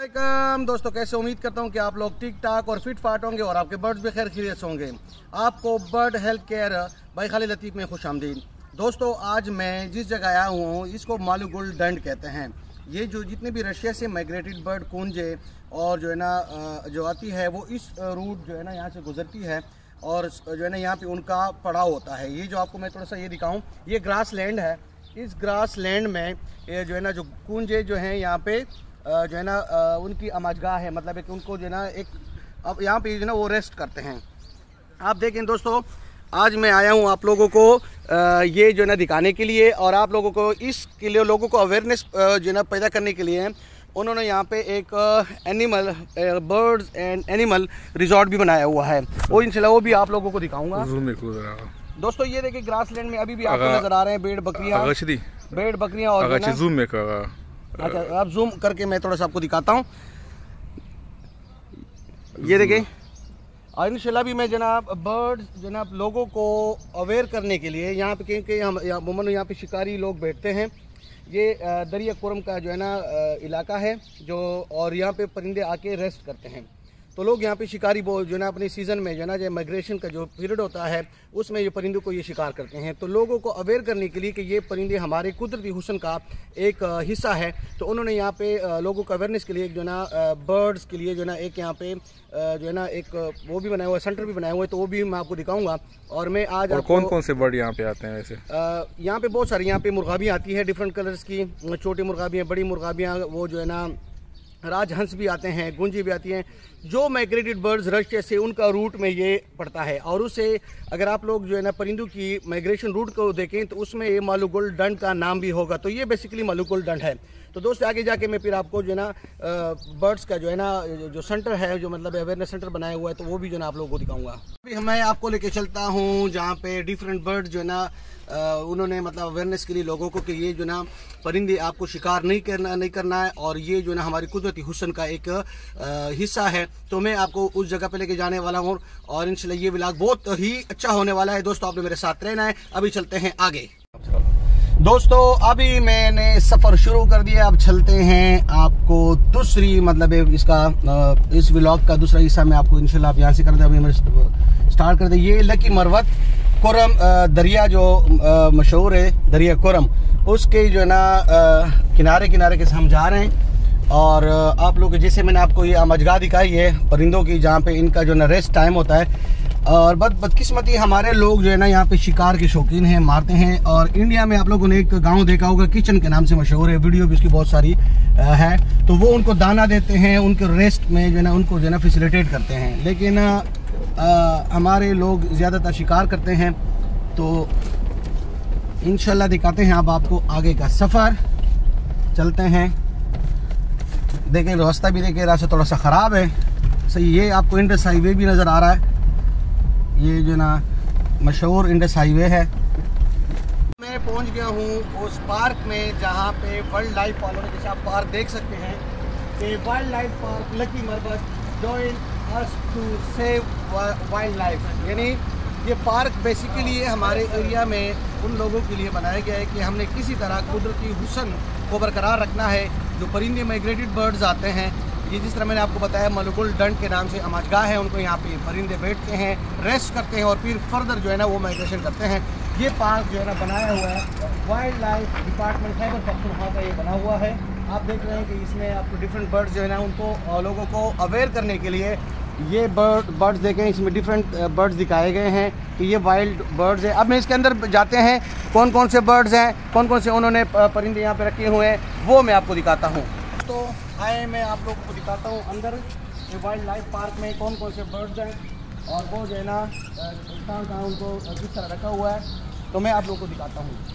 Welcome दोस्तों, कैसे उम्मीद करता हूं कि आप लोग ठीक ठाक और फिट फाट होंगे और आपके बर्ड्स भी खैर खैरियत से होंगे। आपको bird health care by Khalid Latif में खुश आमदीद। दोस्तों, आज मैं जिस जगह आया हूँ इसको मालूगुल डंड कहते हैं। ये जो जितने भी रशिया से माइग्रेटेड बर्ड कूंजे और जो है ना जो आती है वो इस रूट जो है ना यहाँ से गुजरती है और जो है ना यहाँ पे उनका पड़ाव होता है। ये जो आपको मैं थोड़ा सा ये दिखाऊँ, ये ग्रास लैंड है। इस ग्रास लैंड में ये जो है ना जो कूंजे जो हैं यहाँ पे जो है ना उनकी अमाजगाह है, मतलब है कि उनको जो है ना एक अब यहाँ पे जो है ना वो रेस्ट करते हैं। आप देखें दोस्तों, आज मैं आया हूँ आप लोगों को ये जो है ना दिखाने के लिए और आप लोगों को इसके लिए लोगों को अवेयरनेस जो है ना पैदा करने के लिए उन्होंने यहाँ पे एक animal birds and animal resort भी बनाया हुआ है। वो इंशाल्लाह वो भी आप लोगों को दिखाऊंगा। दोस्तों, ये देखिए ग्रास लैंड में अभी भी आपको नजर आ रहे हैं भेड़ बकरियाँ और अच्छा, आप जूम करके मैं थोड़ा सा आपको दिखाता हूँ। ये देखें, और इंशाल्लाह भी मैं जनाब बर्ड्स जनाब लोगों को अवेयर करने के लिए यहाँ पे, क्योंकि हम यहाँ पे शिकारी लोग बैठते हैं। ये दरिया कुरम का जो है ना इलाका है जो, और यहाँ पे परिंदे आके रेस्ट करते हैं। तो लोग यहाँ पे शिकारी जो है ना अपने सीज़न में जो है ना जो माइग्रेशन का जो पीरियड होता है उसमें ये परिंदों को ये शिकार करते हैं। तो लोगों को अवेयर करने के लिए कि ये परिंदे हमारे कुदरती हुस्न का एक हिस्सा है, तो उन्होंने यहाँ पे लोगों को अवेयरनेस के लिए जो है ना बर्ड्स के लिए जो है ना एक यहाँ पे जो है ना एक वो भी बनाया हुआ है, सेंटर भी बनाया हुआ है। तो वो भी मैं आपको दिखाऊंगा। और मैं आज कौन कौन से बर्ड यहाँ पे आते हैं? वैसे यहाँ पे बहुत सारी यहाँ पे मुर्गाबियाँ आती है डिफरेंट कलर्स की, छोटी मुर्गाबियाँ, बड़ी मुर्गाबियाँ, वो जो है ना राजहंस भी आते हैं, गुंजी भी आती हैं। जो माइग्रेटेड बर्ड्स रशिया से उनका रूट में ये पड़ता है। और उससे अगर आप लोग जो है ना परिंदों की माइग्रेशन रूट को देखें तो उसमें ये मालूगुल डंड का नाम भी होगा। तो ये बेसिकली मालूगुल डंड है। तो दोस्तों, आगे जाके मैं फिर आपको जो है ना बर्ड्स का जो है ना जो सेंटर है, जो मतलब अवेयरनेस सेंटर बनाया हुआ है, तो वो भी जो है ना आप लोगों को दिखाऊंगा। अभी मैं आपको लेके चलता हूँ जहाँ पे डिफरेंट बर्ड्स जो है ना उन्होंने मतलब अवेयरनेस के लिए लोगों को कि ये जो ना परिंदे आपको शिकार नहीं करना है और ये जो ना हमारी कुदरती हुस्न का एक हिस्सा है। तो मैं आपको उस जगह पे लेके जाने वाला हूँ और इंशाल्लाह ये व्लॉग बहुत ही अच्छा होने वाला है। दोस्तों, आपने मेरे साथ रहना है। अभी चलते हैं आगे। दोस्तों, अभी मैंने सफ़र शुरू कर दिया। अब चलते हैं आपको दूसरी मतलब इसका इस व्लॉग का दूसरा हिस्सा मैं आपको इंशाल्लाह आप यहाँ से कर दे। अभी मैं स्टार्ट कर दे। ये लकी मरवत कुरम दरिया जो मशहूर है दरिया कुरम, उसके जो है ना किनारे के हम जा रहे हैं। और आप लोग जैसे मैंने आपको ये अमजगाह दिखाई है परिंदों की, जहाँ पे इनका जो है ना रेस्ट टाइम होता है। और बदकिस्मती हमारे लोग जो है ना यहाँ पे शिकार के शौकीन हैं, मारते हैं। और इंडिया में आप लोगों ने एक गांव देखा होगा, किचन के नाम से मशहूर है, वीडियो भी उसकी बहुत सारी है। तो वो उनको दाना देते हैं, उनके रेस्ट में जो है ना उनको जो है ना फैसिलिटेट करते हैं। लेकिन हमारे लोग ज़्यादातर शिकार करते हैं। तो इंशाल्लाह दिखाते हैं अब आपको आगे का सफ़र। चलते हैं। देखें रास्ता भी देखें, रास्ता थोड़ा सा ख़राब है। सही, ये आपको इंडस हाईवे भी नज़र आ रहा है। ये जो ना मशहूर इंडस हाईवे है। मैं पहुंच गया हूं उस पार्क में जहां पे वाइल्ड लाइफ वालों ने, जैसे आप पार्क देख सकते हैं कि wildlife park Lakki Marwat join us to save wildlife. यानी ये पार्क बेसिकली हमारे एरिया में उन लोगों के लिए बनाया गया है कि हमने किसी तरह कुदरती हुस्न को बरकरार रखना है। जो परिंदे माइग्रेटेड बर्ड्स आते हैं, ये जिस तरह मैंने आपको बताया मालूगुल डंड के नाम से अमाजगाह है, उनको यहाँ पे परिंदे बैठते हैं, रेस्ट करते हैं और फिर फर्दर जो है ना वो माइग्रेशन करते हैं। ये पार्क जो है ना बनाया हुआ है wildlife department Khyber Pakhtunkhwa का, ये बना हुआ है। आप देख रहे हैं कि इसमें आपको डिफरेंट बर्ड्स जो है ना उनको लोगों को अवेयर करने के लिए ये बर्ड्स देखें, इसमें डिफरेंट बर्ड्स दिखाए गए हैं कि ये वाइल्ड बर्ड्स हैं। अब मैं इसके अंदर जाते हैं, कौन कौन से बर्ड्स हैं, कौन कौन से उन्होंने परिंदे यहाँ पे रखे हुए हैं, वो मैं आपको दिखाता हूँ। तो आए मैं आप लोगों को दिखाता हूँ अंदर ये वाइल्ड लाइफ पार्क में कौन कौन से बर्ड्स हैं और वो जो है ना कहाँ उनको किस तरह रखा हुआ है। तो मैं आप लोगों को दिखाता हूँ।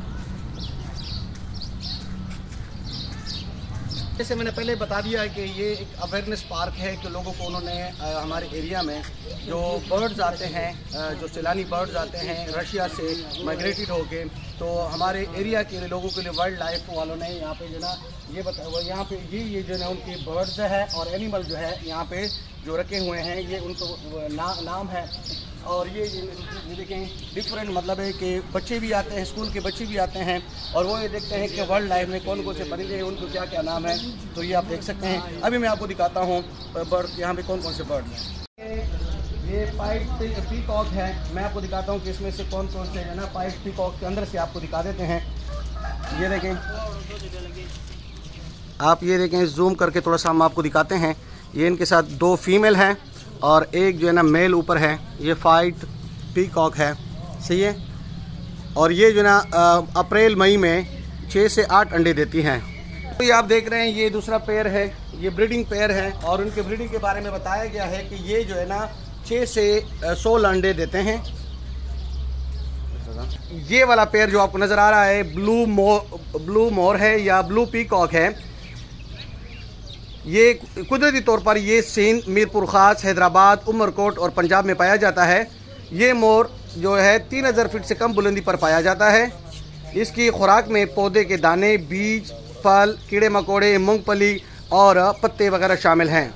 जैसे मैंने पहले बता दिया है कि ये एक अवेयरनेस पार्क है कि लोगों को उन्होंने हमारे एरिया में जो बर्ड्स आते हैं, जो सैलानी बर्ड्स आते हैं रशिया से माइग्रेटेड होके, तो हमारे एरिया के लोगों के लिए वाइल्ड लाइफ वालों ने यहाँ पे जो ना ये बताया हुआ, यहाँ पे ये जो है उनके बर्ड्स है और एनिमल जो है यहाँ पे जो रखे हुए हैं, ये उनको नाम है और ये देखें डिफरेंट, मतलब है कि बच्चे भी आते हैं, स्कूल के बच्चे भी आते हैं और वो ये देखते हैं कि वर्ल्ड लाइफ में कौन कौन से परिंदे हैं, उनको क्या क्या नाम है। तो ये आप देख सकते हैं। अभी मैं आपको दिखाता हूँ बर्ड, यहाँ पे कौन कौन से बर्ड हैं। ये पाइप पीकॉक है। मैं आपको दिखाता हूँ कि इसमें से कौन कौन से है ना, पाइप पीकॉक के अंदर से आपको दिखा देते हैं। ये देखें आप, ये देखें जूम करके थोड़ा सा हम आपको दिखाते हैं। ये इनके साथ 2 फीमेल हैं और एक जो है ना मेल ऊपर है। ये फाइट पीकॉक है, सही है। और ये जो है ना अप्रैल मई में 6 से 8 अंडे देती हैं। तो ये आप देख रहे हैं, ये दूसरा पेयर है, ये ब्रीडिंग पेयर है और उनके ब्रीडिंग के बारे में बताया गया है कि ये जो है ना 6 से 16 अंडे देते हैं। ये वाला पेयर जो आपको नज़र आ रहा है ब्लू मोर है या ब्लू पीकॉक है। ये कुदरती तौर पर ये सिंध, मीरपुर ख़ास, हैदराबाद, उमरकोट और पंजाब में पाया जाता है। ये मोर जो है 3000 फीट से कम बुलंदी पर पाया जाता है। इसकी खुराक में पौधे के दाने, बीज, फल, कीड़े मकोड़े, मूंगफली और पत्ते वगैरह शामिल हैं।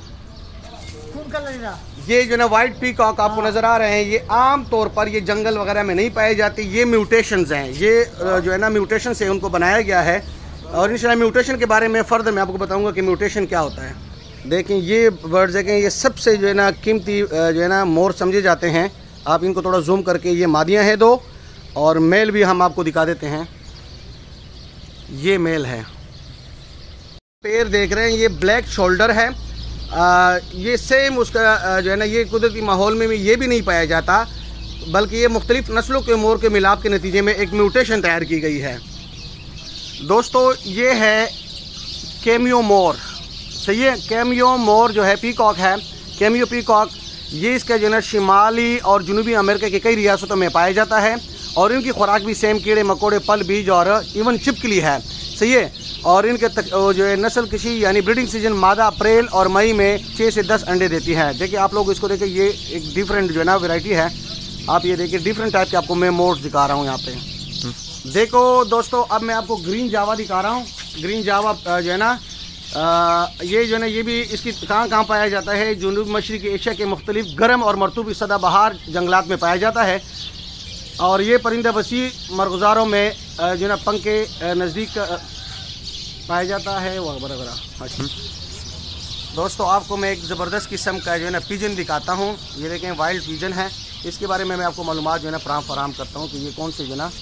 ये जो ना वाइट पीकॉक आपको नज़र आ रहे हैं, ये आम तौर पर ये जंगल वगैरह में नहीं पाए जाते। ये म्यूटेशंस हैं, ये जो है ना म्यूटेशन से उनको बनाया गया है। और इंशाल्लाह म्यूटेशन के बारे में फ़र्दर मैं आपको बताऊंगा कि म्यूटेशन क्या होता है। देखें ये बर्ड्स देखें, ये सबसे जो है ना कीमती जो है ना मोर समझे जाते हैं। आप इनको थोड़ा जूम करके, ये मादियाँ हैं 2 और मेल भी हम आपको दिखा देते हैं। ये मेल है। पेयर देख रहे हैं, ये ब्लैक शोल्डर है। ये सेम उसका जो है ना, ये कुदरती माहौल में ये भी नहीं पाया जाता, बल्कि ये मुख्तलिफ नस्लों के मोर के मिलाप के नतीजे में एक म्यूटेशन तैयार की गई है। दोस्तों ये है कैमियो मोर, सही है। कैमियो मोर जो है पीकॉक है, कैमियो पीकॉक, ये इसका जो है शिमाली और जनूबी अमेरिका के कई रियासतों में पाया जाता है और इनकी खुराक भी सेम कीड़े मकोड़े, फल, बीज और इवन छिपकली है, सही है। और इनके जो है नस्ल किसी यानी ब्रीडिंग सीजन मादा अप्रैल और मई में 6 से 10 अंडे देती है। देखिए आप लोग इसको देखिए, ये एक डिफरेंट जो है ना वैरायटी है। आप ये देखिए डिफरेंट टाइप के आपको मैं मोर्स दिखा रहा हूँ यहाँ पे। देखो दोस्तों, अब मैं आपको ग्रीन जावा दिखा रहा हूँ। ग्रीन जावा जो है ना, ये जो है ना, ये भी इसकी कहाँ पाया जाता है, जनूब मशरक़ी एशिया के मुख्तलिफ गर्म और मरतूब सदाबहार जंगलात में पाया जाता है। और ये परिंदा वसी मरगुजारों में जो है ना पंख के नज़दीक पाया जाता है वगैरह। दोस्तों आपको मैं एक ज़बरदस्त किस्म का जो है ना पिजन दिखाता हूँ। ये देखें वाइल्ड पिजन है। इसके बारे में मैं आपको मालूमात जो है ना फराहम करता हूँ कि ये कौन से जो है ना,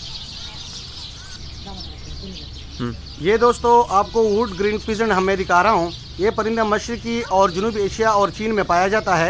ये दोस्तों आपको वुड ग्रीन पिजन मैं दिखा रहा हूँ। ये परिंदा मशरक़ी और जनूबी एशिया और चीन में पाया जाता है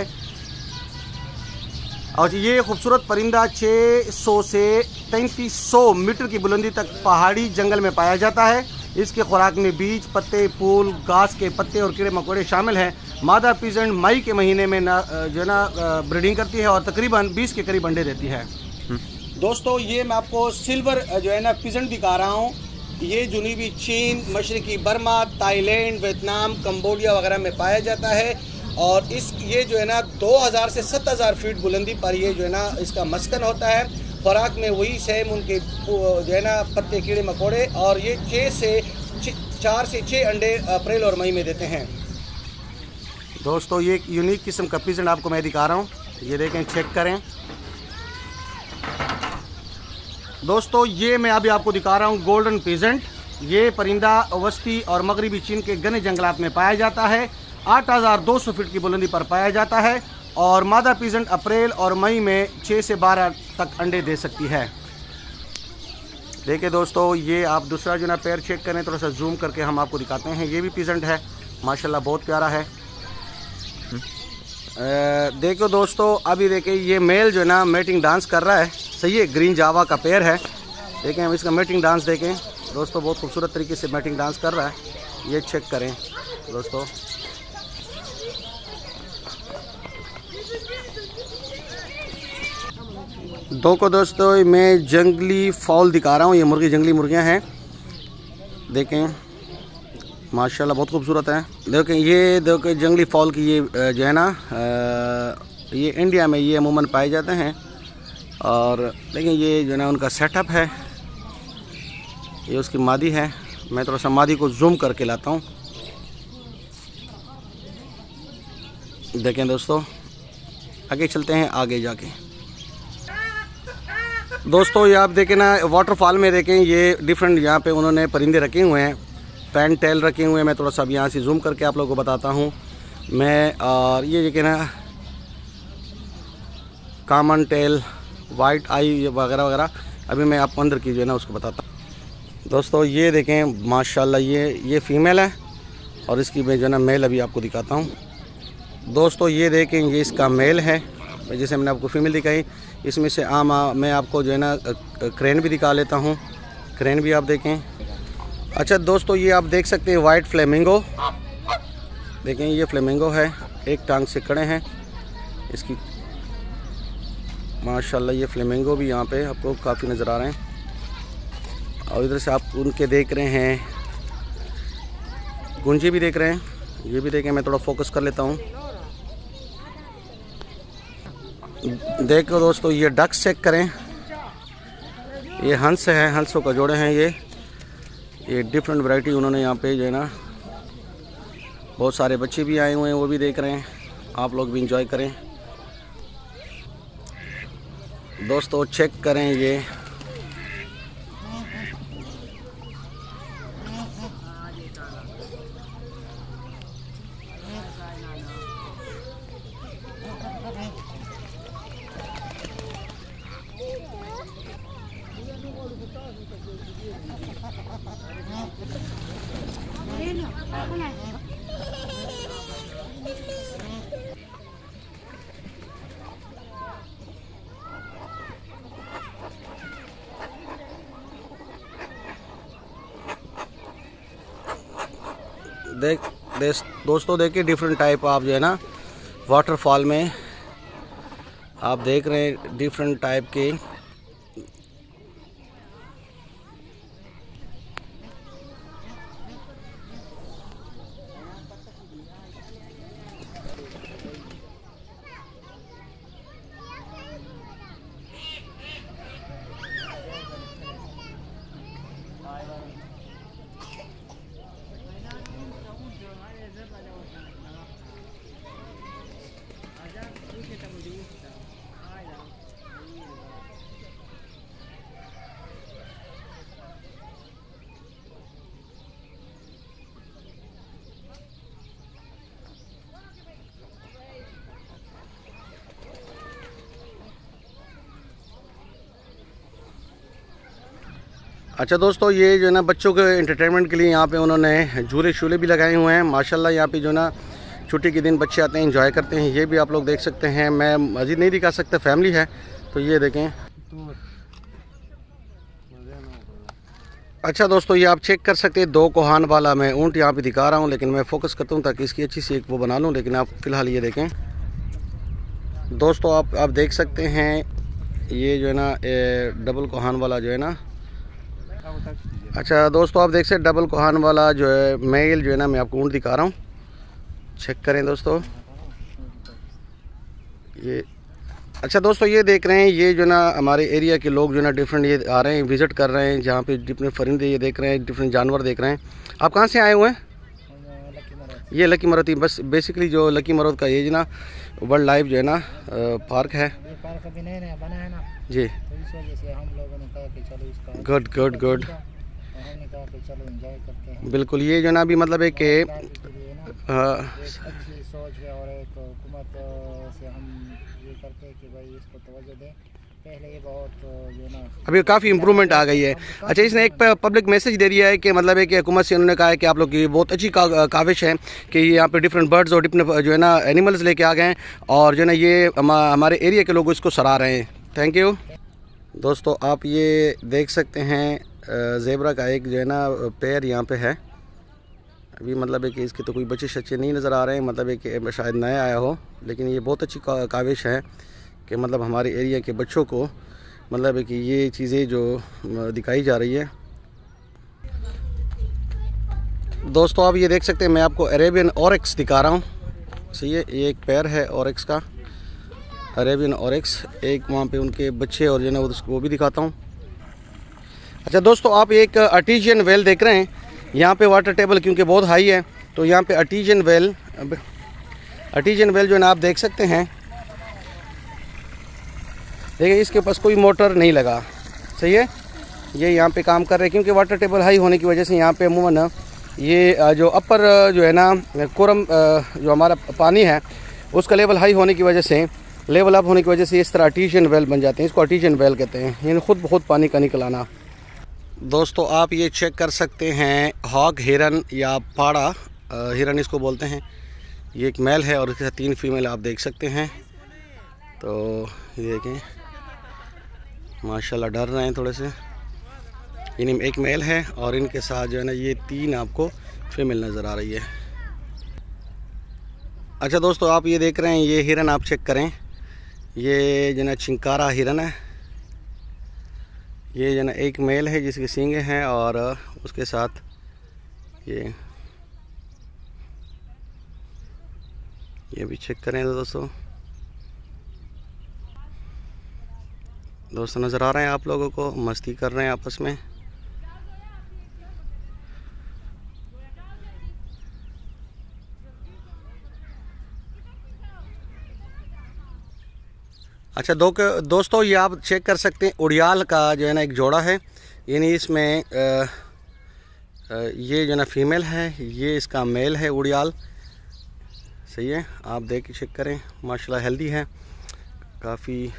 और ये खूबसूरत परिंदा 600 से 3300 मीटर की बुलंदी तक पहाड़ी जंगल में पाया जाता है। इसके खुराक में बीज, पत्ते, फूल, घास के पत्ते और कीड़े मकोड़े शामिल हैं। मादा पिजन मई के महीने में जो है ना ब्रीडिंग करती है और तकरीबन 20 के करीब अंडे देती है। दोस्तों ये मैं आपको सिल्वर जो है ना पिजन दिखा रहा हूँ। ये जनूबी चीन, मशरक़ी बर्मा, थाईलैंड, वियतनाम, कंबोडिया वगैरह में पाया जाता है और ये जो है ना 2000 से 7000 फीट बुलंदी पर ये जो है ना इसका मस्कन होता है। खुराक में वही सेम उनके जो है ना पत्ते, कीड़े मकोड़े और ये 4 से 6 अंडे अप्रैल और मई में देते हैं। दोस्तों ये एक यूनिक किस्म का पिजन आपको मैं दिखा रहा हूँ। ये देखें, चेक करें दोस्तों। ये मैं अभी आपको दिखा रहा हूँ गोल्डन पिजेंट। ये परिंदा वस्ती और मगरबी चीन के घने जंगलात में पाया जाता है। 8200 फीट की बुलंदी पर पाया जाता है और मादा पिजेंट अप्रैल और मई में 6 से 12 तक अंडे दे सकती है। देखिए दोस्तों, ये आप दूसरा जो ना पैर चेक करें, थोड़ा सा जूम करके हम आपको दिखाते हैं। ये भी पिजेंट है, माशाल्लाह बहुत प्यारा है। देखो दोस्तों, अभी देखिए ये मेल जो है ना मेटिंग डांस कर रहा है, सही है। ग्रीन जावा का पेयर है। देखें हम इसका मेटिंग डांस देखें दोस्तों, बहुत खूबसूरत तरीके से मेटिंग डांस कर रहा है। ये चेक करें दोस्तों। दोस्तों मैं जंगली फॉल दिखा रहा हूँ। ये मुर्गी, जंगली मुर्गियाँ हैं, देखें माशाल्लाह बहुत खूबसूरत है। देखें ये देखो जंगली फॉल की ये जो है ना ये इंडिया में ये अमूमन पाए जाते हैं। और देखें ये जो है ना उनका सेटअप है। ये उसकी मादी है। मैं थोड़ा सा मादी को जूम करके लाता हूँ। देखें दोस्तों, आगे चलते हैं आगे जाके। दोस्तों ये आप देखें ना, वाटरफॉल में देखें ये डिफरेंट यहाँ पे उन्होंने परिंदे रखे हुए हैं, पैन टेल रखे हुए हैं। मैं थोड़ा सा अब यहाँ से जूम करके आप लोगों को बताता हूँ मैं। और ये देखें ना, कॉमन टेल, वाइट आई वगैरह वगैरह। अभी मैं आपको अंदर की जो है ना उसको बताता हूँ। दोस्तों ये देखें माशाल्लाह, ये फ़ीमेल है और इसकी मैं जो है ना मेल अभी आपको दिखाता हूँ। दोस्तों ये देखें, ये इसका मेल है, जैसे मैंने आपको फीमेल दिखाई। इसमें से मैं आपको जो है ना क्रेन भी दिखा लेता हूँ। क्रेन भी आप देखें। अच्छा दोस्तों ये आप देख सकते हैं वाइट फ्लेमिंगो, देखें ये फ्लेमिंगो है, एक टांग से खड़े हैं इसकी। माशाल्लाह ये फ्लेमिंगो भी यहाँ पे आपको काफ़ी नज़र आ रहे हैं। और इधर से आप उनके देख रहे हैं, गुंजी भी देख रहे हैं, ये भी देखें। मैं थोड़ा फोकस कर लेता हूँ। देखो दोस्तों ये डक्स चेक करें, ये हंस है, हंसों का जोड़े हैं ये डिफरेंट वैरायटी उन्होंने यहाँ पे जो है ना। बहुत सारे बच्चे भी आए हुए हैं, वो भी देख रहे हैं। आप लोग भी इंजॉय करें दोस्तों, चेक करें ये। दोस्तों देखिए डिफरेंट टाइप आप जो है ना वाटरफॉल में आप देख रहे हैं डिफरेंट टाइप के। अच्छा दोस्तों ये जो है ना बच्चों के एंटरटेनमेंट के लिए यहाँ पे उन्होंने झूले शूले भी लगाए हुए हैं। माशाल्लाह यहाँ पे जो ना छुट्टी के दिन बच्चे आते हैं, एंजॉय करते हैं। ये भी आप लोग देख सकते हैं, मैं मज़ीद नहीं दिखा सकता, फैमिली है तो ये देखें। अच्छा दोस्तों ये आप चेक कर सकते हैं, 2 कोहान वाला मैं ऊँट यहाँ पे दिखा रहा हूँ, लेकिन मैं फोकस करता हूँ ताकि इसकी अच्छी सी एक वो बना लूँ। लेकिन आप फ़िलहाल ये देखें दोस्तों, आप देख सकते हैं ये जो है ना डबल कोहान वाला जो है ना। अच्छा दोस्तों आप देख सकते डबल कोहान वाला जो है मेल जो है ना, मैं आपको ऊँट दिखा रहा हूँ, चेक करें दोस्तों ये। अच्छा दोस्तों ये देख रहे हैं, ये जो ना हमारे एरिया के लोग जो ना डिफरेंट ये आ रहे हैं, विज़िट कर रहे हैं, जहाँ पे डिफरेंट परिंदे ये देख रहे हैं, डिफरेंट जानवर देख रहे हैं। आप कहाँ से आए हुए हैं? ये लकी मरोती, बस बेसिकली जो लकी मरोत का ये जो ना वाइल्ड लाइफ जो है ना पार्क है। पार्क अभी नया बना है ना जी, तो इस वजह से हम लोगों ने कहा कि चलो इसका गुड गुड गुड, हमने कहा कि चलो एंजॉय करते हैं। बिल्कुल ये जो ना अभी मतलब एक एक अच्छी सोच है और एक हुकूमत से हम ये करते हैं कि भाई इसको तवज्जो दें। पहले ये बहुत जो ना अभी काफ़ी इम्प्रूवमेंट आ गई है। अच्छा इसने एक पब्लिक मैसेज दे दिया है कि मतलब है कि हुकूमत से उन्होंने कहा है कि आप लोग की बहुत अच्छी काविश है कि यहाँ पे डिफरेंट बर्ड्स और डिफरेंट जो है ना एनिमल्स लेके आ गए हैं, और जो है ना ये हमारे एरिया के लोग इसको सराह रहे हैं। Thank you. दोस्तों आप ये देख सकते हैं ज़ेबरा का एक जो है ना पैर यहाँ पे है। अभी मतलब है कि इसके तो कोई बच्चे शच्चे नहीं नज़र आ रहे हैं, मतलब है कि शायद नया आया हो, लेकिन ये बहुत अच्छी काविश है कि मतलब हमारे एरिया के बच्चों को मतलब है कि ये चीज़ें जो दिखाई जा रही है। दोस्तों आप ये देख सकते हैं, मैं आपको अरेबियन ऑरिक्स दिखा रहा हूँ। सही है, ये एक पैर है ऑरिक्स का, अरेबियन ऑरिक्स। एक वहाँ पे उनके बच्चे और जो है ना वो भी दिखाता हूँ। अच्छा दोस्तों आप एक आर्टिजियन वेल देख रहे हैं, यहाँ पे वाटर टेबल क्योंकि बहुत हाई है तो यहाँ पे आर्टिजियन वेल जो है ना आप देख सकते हैं। देखिए इसके पास कोई मोटर नहीं लगा, सही है। ये यहाँ पे काम कर रहे हैं क्योंकि वाटर टेबल हाई होने की वजह से यहाँ पे अमूमन ये जो अपर जो है ना कोरम जो हमारा पानी है उसका लेवल हाई होने की वजह से, लेवल अप होने की वजह से इस तरह आर्टिशियन वेल बन जाते हैं। इसको आर्टिशियन वेल कहते हैं, यानी खुद बहुत पानी का निकल आना। दोस्तों आप ये चेक कर सकते हैं, हॉग हिरन या पाड़ा हिरन इसको बोलते हैं। ये एक मेल है और इसके साथ 3 फीमेल आप देख सकते हैं। तो ये देखें माशाल्लाह डर रहे हैं थोड़े से। इनमें एक मेल है और इनके साथ जो है ना ये 3 आपको फीमेल नज़र आ रही है। अच्छा दोस्तों आप ये देख रहे हैं, ये हिरन आप चेक करें, ये जो ना चिंकारा हिरन है। ये जो ना एक मेल है जिसके सींगे हैं और उसके साथ ये भी चेक करें दोस्तों नज़र आ रहे हैं आप लोगों को, मस्ती कर रहे हैं आपस में। अच्छा दोस्तों ये आप चेक कर सकते हैं, उड़ियाल का जो है ना एक जोड़ा है, यानी इसमें ये जो ना फीमेल है, ये इसका मेल है उड़ियाल, सही है। आप देख के चेक करें, माशाल्लाह हेल्दी है काफ़ी।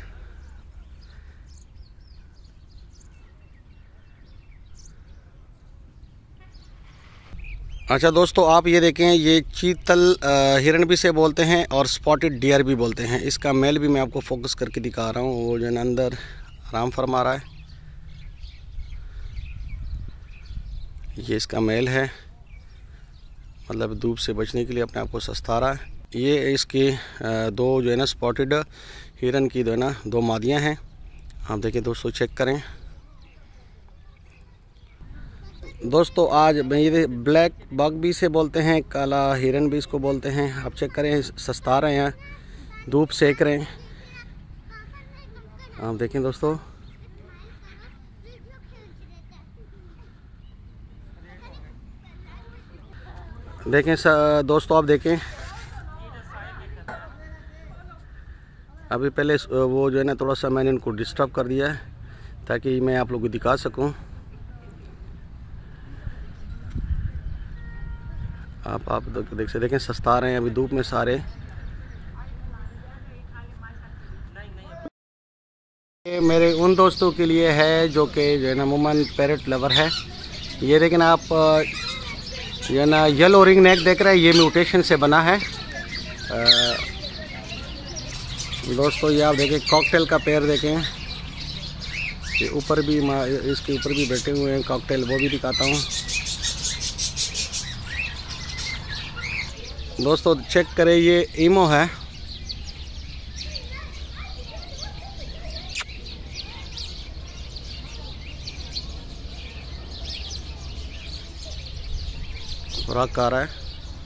अच्छा दोस्तों आप ये देखें, ये चीतल हिरन भी से बोलते हैं और स्पॉटेड डियर भी बोलते हैं। इसका मेल भी मैं आपको फोकस करके दिखा रहा हूँ, वो जो है अंदर आराम फरमा रहा है। ये इसका मेल है, मतलब धूप से बचने के लिए अपने आप को सस्ता रहा है। ये इसके 2 जो है ना स्पॉटेड हिरन की जो है ना 2 मादियाँ हैं। आप देखिए दोस्तों चेक करें। दोस्तों आज मैं ये ब्लैक बग भी से बोलते हैं, काला हिरन भी इसको बोलते हैं। आप चेक करें, सस्ता रहे हैं, धूप सेक रहे हैं। आप देखें दोस्तों, देखें दोस्तों आप देखें, अभी पहले वो जो है ना थोड़ा सा मैंने इनको डिस्टर्ब कर दिया है ताकि मैं आप लोगों को दिखा सकूं। आप देख सकते, देखें सस्ता रहे हैं अभी धूप में सारे। ये मेरे उन दोस्तों के लिए है जो कि जो है ना अमूमन पैरेट लवर है। ये देखें आप जो है ना येलो रिंग नेक देख रहे हैं, ये म्यूटेशन से बना है। दोस्तों ये आप देखें कॉकटेल का पेयर देखें, ये ऊपर भी इसके ऊपर भी बैठे हुए हैं कॉकटेल, वो भी दिखाता हूँ। दोस्तों चेक करें, ये ईमो है। खुराक आ रहा है।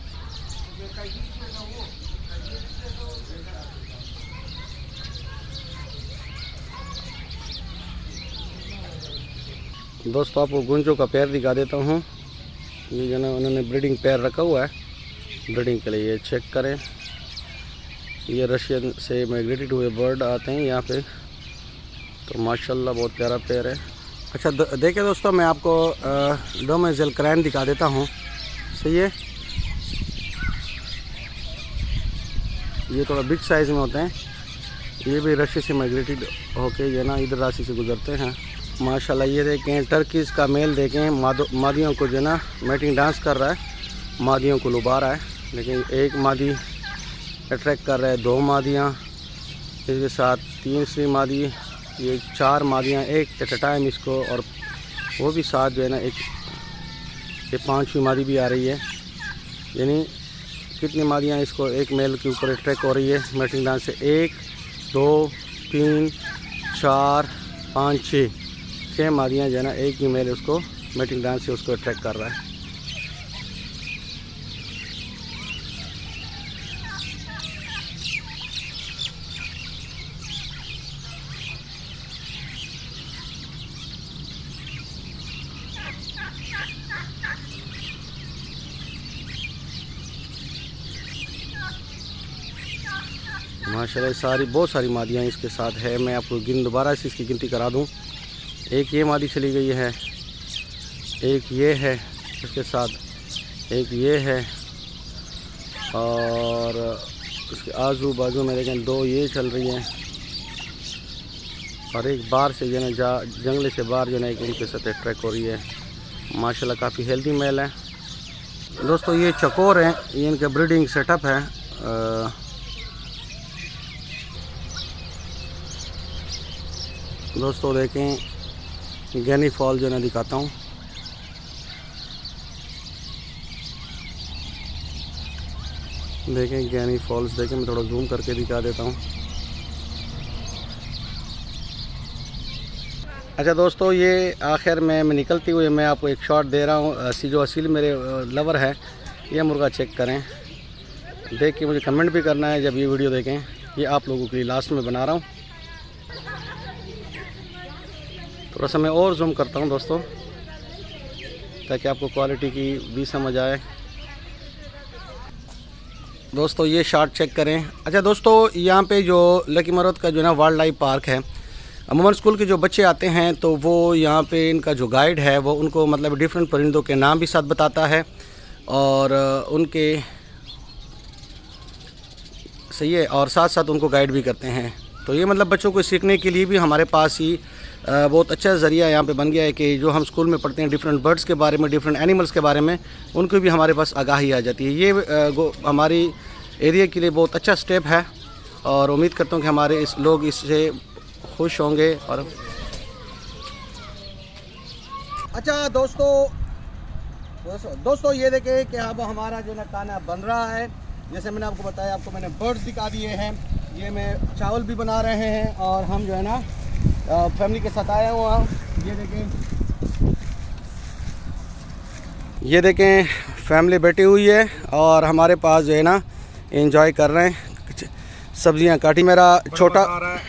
दोस्तों आपको गुंजों का पैर दिखा देता हूँ। ये जो ना उन्होंने ब्रीडिंग पैर रखा हुआ है ब्रीडिंग के लिए। ये चेक करें, ये रशियन से माइग्रेटेड हुए बर्ड आते हैं यहाँ पे। तो माशाल्लाह बहुत प्यारा पैर है। अच्छा देखिए दोस्तों, मैं आपको डोमेजेल क्रैन दिखा देता हूँ, सही है। ये थोड़ा बिग साइज़ में होते हैं, ये भी रशिया से माइग्रेटेड होके ये ना इधर राशि से गुजरते हैं। माशाल्लाह ये देखें, टर्कीज का मेल देखें, मादियों को जो ना मैटिंग डांस कर रहा है, मादियों को लुभा रहा है। लेकिन एक मादी अट्रैक्ट कर रहा है, 2 मादियाँ, इसके साथ 3 सी मादी, ये 4 मादियाँ एक एट अ टाइम इसको, और वो भी साथ जो है ना एक ये 5वीं मादी भी आ रही है। यानी कितनी मादियाँ इसको एक मेल के ऊपर अट्रैक्ट हो रही है मैटिंग डांस से। 1 2 3 4 5 6 मादियाँ जो है ना एक ही मेल उसको मैटिंग डांस से उसको अट्रैक्ट कर रहा है। माशाल्लाह सारी बहुत सारी मादियाँ इसके साथ है। मैं आपको दोबारा से इसकी गिनती करा दूँ। एक ये मादी चली गई है, एक ये है इसके साथ, एक ये है, और इसके आजू बाजू में देखें 2 ये चल रही हैं, और एक बाहर से जो है ना जंगले से बाहर जो है ना एक उनके साथ ट्रैक हो रही है। माशाल्लाह काफ़ी हेल्दी मेल है। दोस्तों ये चकोर हैं, ये इनका ब्रीडिंग सेटअप है। दोस्तों देखें गैनी फॉल जो है ना दिखाता हूँ। देखें गैनी फॉल्स, देखें मैं थोड़ा जूम करके दिखा देता हूँ। अच्छा दोस्तों, ये आखिर में मैं निकलती हुई मैं आपको एक शॉट दे रहा हूँ। जो असील मेरे लवर है, ये मुर्गा चेक करें, देख के मुझे कमेंट भी करना है जब ये वीडियो देखें। ये आप लोगों के लिए लास्ट में बना रहा हूँ। थोड़ा सा मैं और जूम करता हूँ दोस्तों, ताकि आपको क्वालिटी की भी समझ आए। दोस्तों ये शॉट चेक करें। अच्छा दोस्तों, यहाँ पे जो लकी मरोत का जो है ना वाइल्ड लाइफ पार्क है, अमूमन स्कूल के जो बच्चे आते हैं तो वो यहाँ पे इनका जो गाइड है वो उनको मतलब डिफरेंट परिंदों के नाम भी साथ बताता है, और उनके सही है, और साथ साथ उनको गाइड भी करते हैं। तो ये मतलब बच्चों को सीखने के लिए भी हमारे पास ही बहुत अच्छा ज़रिया यहाँ पे बन गया है कि जो हम स्कूल में पढ़ते हैं डिफरेंट बर्ड्स के बारे में, डिफरेंट एनिमल्स के बारे में, उनको भी हमारे पास आगाही आ जाती है। ये हमारी एरिया के लिए बहुत अच्छा स्टेप है, और उम्मीद करता हूँ कि हमारे लोग इससे खुश होंगे। और अच्छा दोस्तों ये देखें कि अब हमारा जो ना खाना बन रहा है। जैसे मैंने आपको बताया, आपको मैंने बर्ड्स दिखा दिए हैं, ये मैं चावल भी बना रहे हैं, और हम जो है ना फैमिली के साथ आए हुआ। ये देखें फैमिली बैठी हुई है, और हमारे पास जो है ना एंजॉय कर रहे हैं, सब्जियां काटी। मेरा छोटा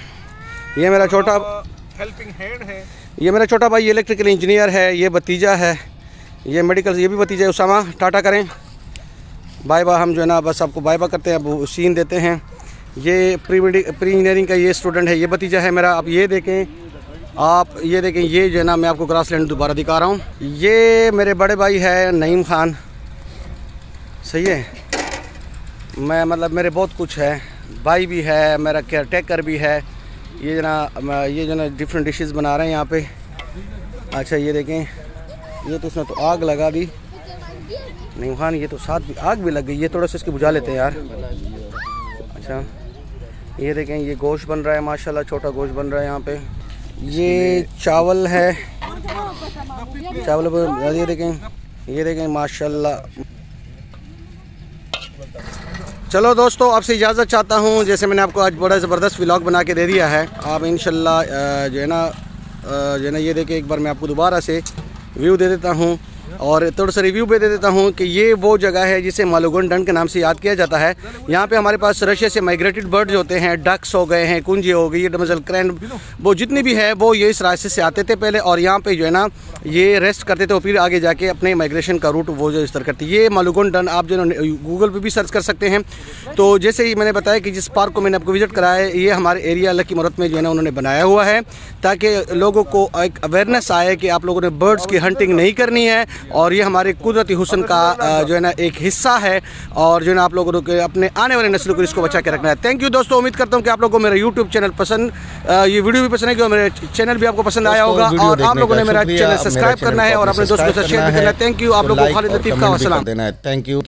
हेल्पिंग हैंड है। ये मेरा छोटा भाई इलेक्ट्रिकल इंजीनियर है, ये भतीजा है, ये मेडिकल, ये भी भतीजा है उसामा। टाटा करें, बाय बाय। हम जो है ना बस आपको बाय बाय करते हैं, अब सीन देते हैं। ये प्री इंजीनियरिंग का ये स्टूडेंट है, ये भतीजा है मेरा। अब ये देखें ये जो है ना मैं आपको ग्रासलैंड दोबारा दिखा रहा हूँ। ये मेरे बड़े भाई है नईम खान, सही है। मैं मतलब मेरे बहुत कुछ है, भाई भी है, मेरा केयर टेकर भी है। ये जो ना डिफरेंट डिशेस बना रहे हैं यहाँ पे। अच्छा ये देखें, ये तो इसने तो आग लगा दी नईम खान, ये तो साथ भी आग भी लग गई। ये थोड़ा सा इसकी बुझा लेते हैं यार। अच्छा ये देखें, ये गोश्त बन रहा है माशाल्लाह, छोटा गोश्त बन रहा है यहाँ पे। ये चावल है, चावल ये देखें माशाल्लाह। चलो दोस्तों, आपसे इजाज़त चाहता हूँ। जैसे मैंने आपको आज बड़ा ज़बरदस्त व्लॉग बना के दे दिया है, आप इंशाल्लाह जो है ना ये देखें, एक बार मैं आपको दोबारा से व्यू दे देता हूँ, और थोड़ा सा रिव्यू भी दे देता हूँ कि ये वो जगह है जिसे मालुगुन डन के नाम से याद किया जाता है। यहाँ पे हमारे पास रशिया से माइग्रेटेड बर्ड्स होते हैं, डक्स हो गए हैं, कुंजी हो गई, ये डमजल क्रैन, वो जितने भी है वो ये इस रास्ते से आते थे पहले, और यहाँ पे जो है ना ये रेस्ट करते थे, और फिर आगे जाके अपने माइग्रेशन का रूट वो जो इस तरह करते। ये मालुगुन डन आप जो है गूगल पर भी सर्च कर सकते हैं। तो जैसे ही मैंने बताया कि जिस पार्क को मैंने आपको विजिट कराया है, ये हमारे एरिया लकी मरोत में जो है ना उन्होंने बनाया हुआ है, ताकि लोगों को एक अवेयरनेस आए कि आप लोगों ने बर्ड्स की हंटिंग नहीं करनी है, और ये हमारे कुदरती हुस्न का जो है ना एक हिस्सा है, और जो है ना आप लोगों को अपने आने वाले नस्लों को इसको बचा के रखना है। थैंक यू दोस्तों, उम्मीद करता हूँ कि आप लोगों को मेरा यूट्यूब चैनल पसंद, ये वीडियो भी पसंद है, कि मेरे चैनल भी आपको पसंद आया होगा, और आप लोगों ने मेरा चैनल सब्सक्राइब करना है और अपने दोस्तों के साथ शेयर भी करना है। Thank you. आप लोगों को खालिद लतीफ़ का सलाम। Thank you.